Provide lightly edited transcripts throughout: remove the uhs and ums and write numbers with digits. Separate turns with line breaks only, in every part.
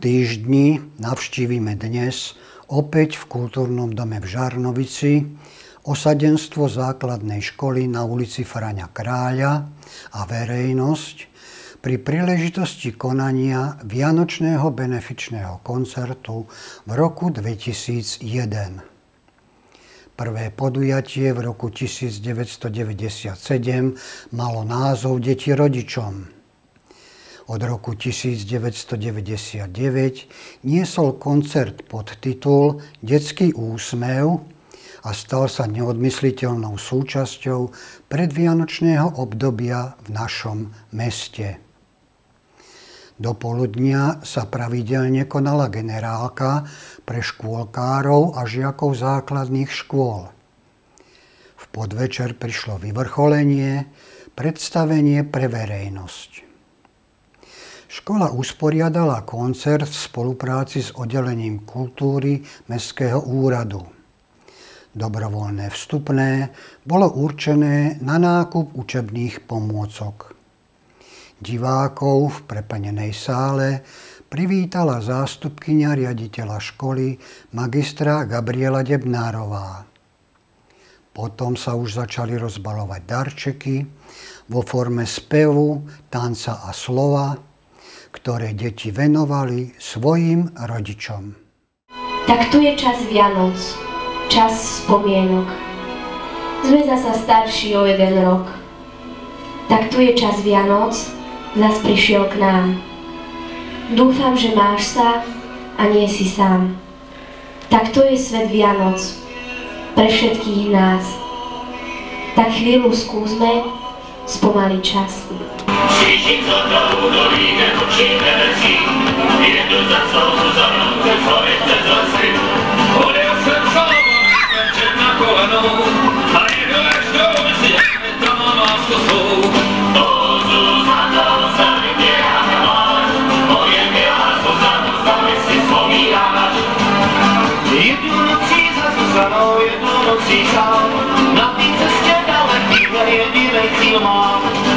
týždni navštívime dnes opäť v Kultúrnom dome v Žarnovici osadenstvo základnej školy na ulici Fraňa Kráľa a verejnosť pri príležitosti konania Vianočného benefičného koncertu v roku 2001. Prvé podujatie v roku 1997 malo názov Deti rodičom. Od roku 1999 niesol koncert pod titul Detský úsmev a stal sa neodmysliteľnou súčasťou predvianočného obdobia v našom meste. Do poludnia sa pravidelne konala generálka pre škôlkárov a žiakov základných škôl. V podvečer prišlo vyvrcholenie, predstavenie pre verejnosť. Škola usporiadala koncert v spolupráci s oddelením kultúry Mestského úradu. Dobrovoľné vstupné bolo určené na nákup učebných pomôcok. Divákov v preplnenej sále privítala zástupkyňa riaditeľa školy magistra Gabriela Debnárová. Potom sa už začali rozbalovať darčeky vo forme spevu, tanca a slova, ktoré deti venovali svojim rodičom.
Tak tu je čas Vianoc, čas spomienok. Sme zasa starší o 1 rok. Tak tu je čas Vianoc, zas prišiel k nám. Dúfam, že máš sa a nie si sám. Tak to je svet Vianoc pre všetkých nás. Tak chvíľu skúsme spomaliť čas.
Všichni, co to udoví, nepočíte vecí, jedu za svou zónou, že svojte zlasy. Hodil jsem šalbu, večer na kolenou, a jedu až do ulici, tam mám vás kosou. O Zuzano, zdali mě a nemáš, moje milá Zuzano, zdali si vzpomínáš. Jednu nocí za Zuzanou, jednu nocí sám, na té cestě dalekýhle jedinej cíl mám.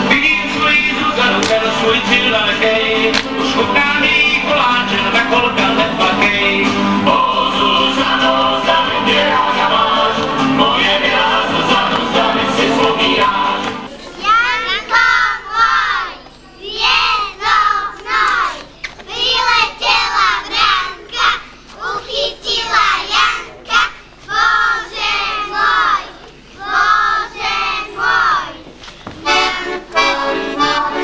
Svůj cíl dalekej, už chutná mý koláče, na kolka neplakej. O Zuzano, zdali mě ráda máš, moje milá Zuzano, zdali si vzpomínáš.
Janko môj, hviezdo hnoj, priletela vranka, uchytila Janka, Bože môj, Bože môj. Janko môj,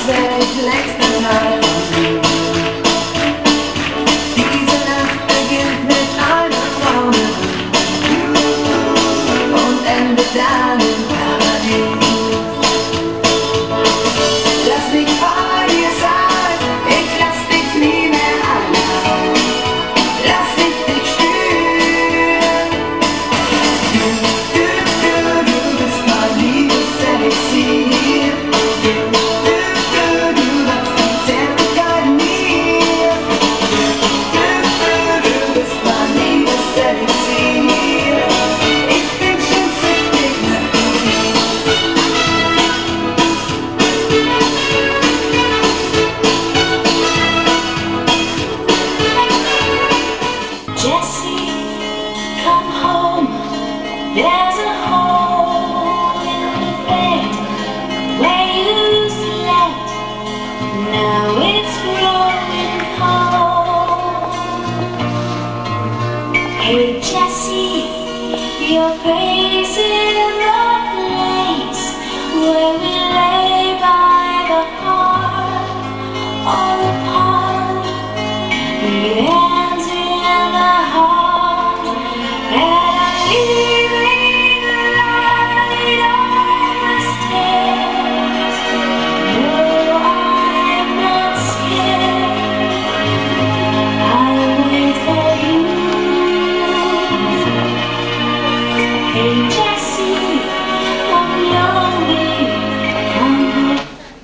werde ich längst erteilen. Diese Nacht beginnt mit einer Formel und endet dann im Paradies. Lass mich bei dir sein, ich lass dich nie mehr allein. Lass mich nicht spüren. Du bist mein Liebeselixier. Du machst die Zärtlichkeit in mir. Du bist mein Liebeselixier. Ich bin schon süchtig nach dir.
Jessie, come home. There's a hole in the bed where you slept. Now it's growing cold. Hey Jessie, your face in the place where we lay by the hearth all apart. Your hands in the heart and I'm leaving the light on the stairs. No, I'm not scared. I'll wait for you. Hey Jessie, I'm lonely. Come home.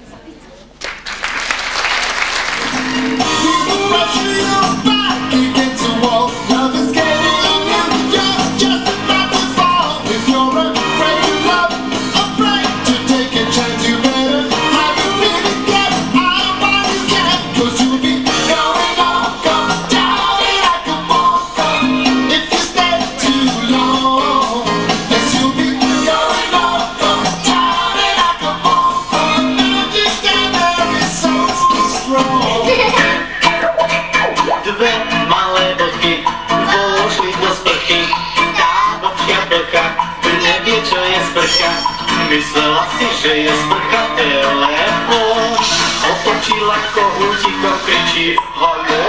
Pressure your back against the wall. Love is getting on you. You're just about to fall. If you're afraid to love, afraid to take a chance, you better have a big again. Out while you can, 'cause you'll be going on, come down like a ball. If you stay too long, yes, you'll be going on, come down like a ball. Understand there is so strong.
Dve malé bodky vošli do sprchy. Tá bodka plcha, nevie čo je sprcha. Myslela si, že je sprcha telefón. Otočila kohútikom, kričí haló.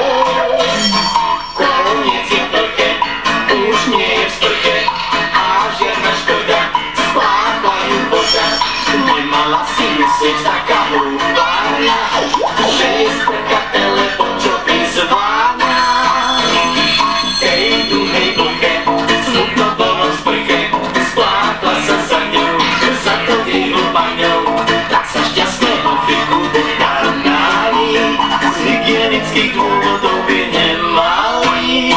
Koniec je plché, už nie je v sprche. A žiadna škoda, spláchla ju voda. Nemala si myslieť taká hlúpáňa, že je sprcha telefón, čo vyzváňa. Hej, tu hej plché, smutno bolo v sprche. Spláchla sa za ňou, za to vyhlúpaňou. Tak sa šťastného fiku pochtáňali. Z hygienických dôvodov by nemali.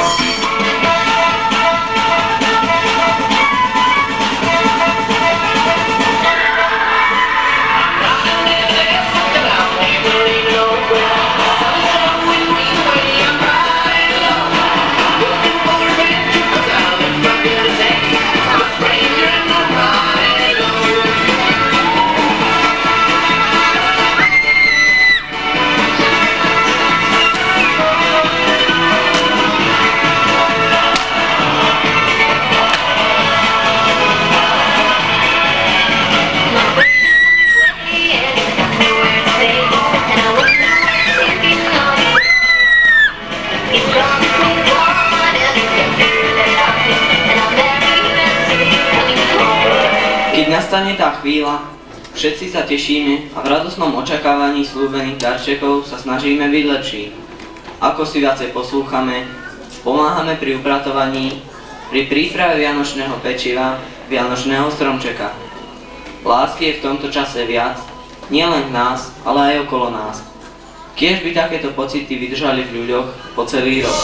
Keď nastane tá chvíľa, všetci sa tešíme a v radosnom očakávaní slúbených darčekov sa snažíme byť lepší. Ako si viacej poslúchame, pomáhame pri upratovaní, pri príprave vianočného pečiva, vianočného stromčeka. Lásky je v tomto čase viac, nielen v nás, ale aj okolo nás. Kiež by takéto pocity vydržali v ľuďoch po celý rok.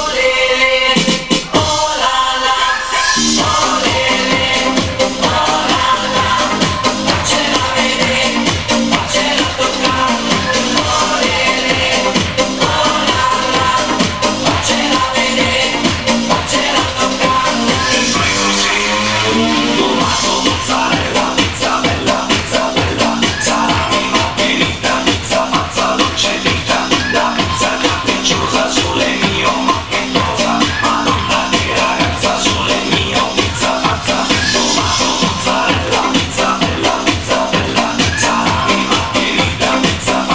Pizza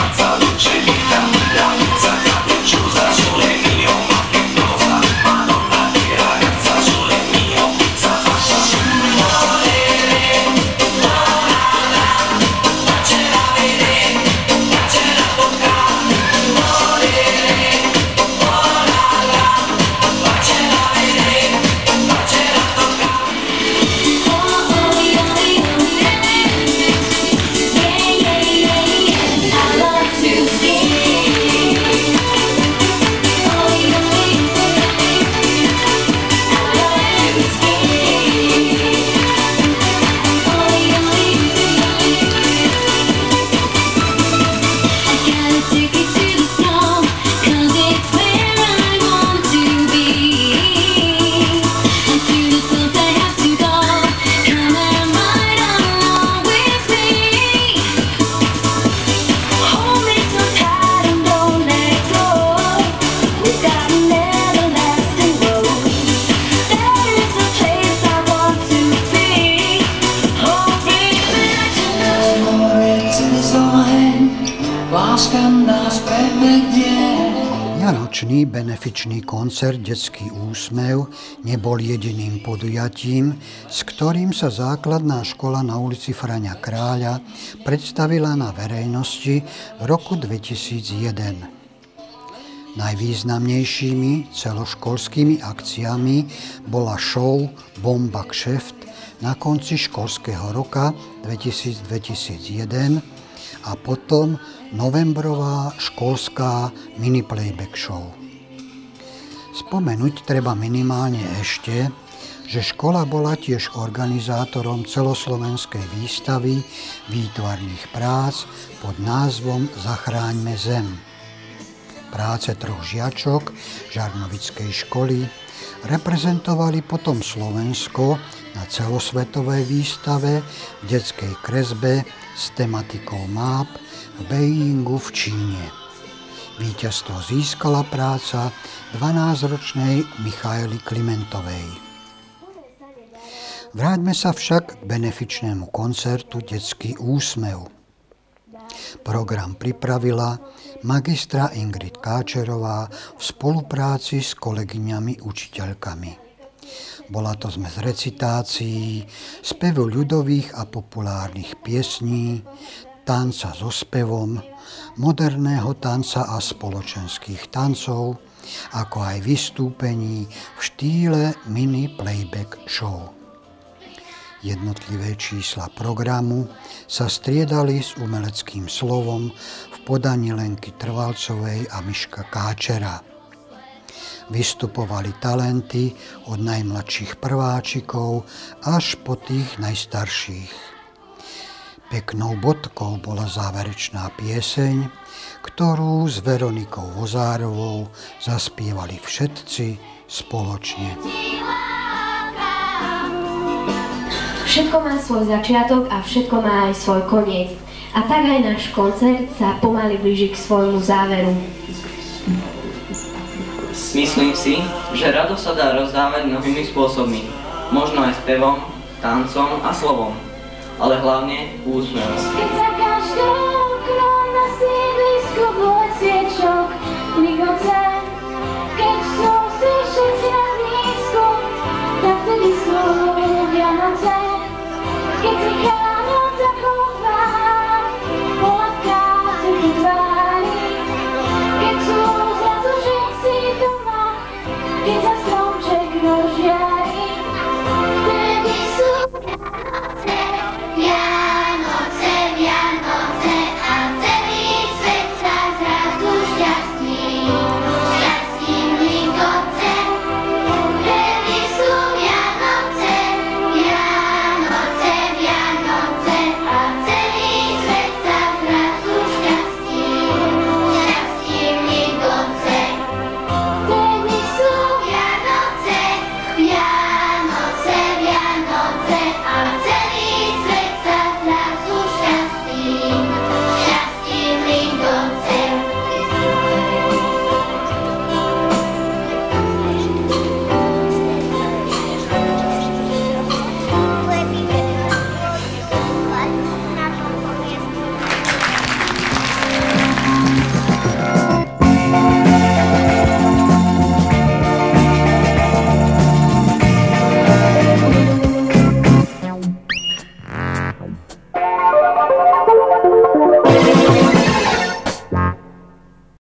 Ročný benefičný koncert Detský úsmev nebol jediným podujatím, s ktorým sa základná škola na ulici Fraňa Kráľa predstavila na verejnosti v roku 2001. Najvýznamnejšími celoškolskými akciami bola show Bomba kšeft na konci školského roka 2000-2001 a potom novembrová školská mini-playback show. Spomenúť treba minimálne ešte, že škola bola tiež organizátorom celoslovenskej výstavy výtvarných prác pod názvom Zachráňme zem. Práce 3 žiačok Žarnovickej školy reprezentovali potom Slovensko na celosvetovej výstave v detskej kresbe s tematikou máp v Beijingu v Číne. Víťazstvo získala práca 12-ročnej Michaely Klimentovej. Vráťme sa však k benefičnému koncertu Detský úsmev. Program pripravila magistra Ingrid Káčerová v spolupráci s kolegyňami učiteľkami. Bola to zmes recitácií, spevu ľudových a populárnych piesní, tanca so spevom, moderného tanca a spoločenských tancov, ako aj vystúpení v štýle mini playback show. Jednotlivé čísla programu sa striedali s umeleckým slovom v podaní Lenky Trvalcovej a Miška Káčera. Vystupovali talenty od najmladších prváčikov až po tých najstarších. Peknou bodkou bola záverečná pieseň, ktorú s Veronikou Vozárovou zaspievali všetci spoločne.
Všetko má svoj začiatok a všetko má aj svoj koniec. A tak aj náš koncert sa pomaly blíži k svojmu záveru.
Myslím si, že radosť sa dá rozdávať mnohými spôsobmi. Možno aj spevom, tancom a slovom. Ale hlavne úsmevom.
Keď za každé okno na sídlisku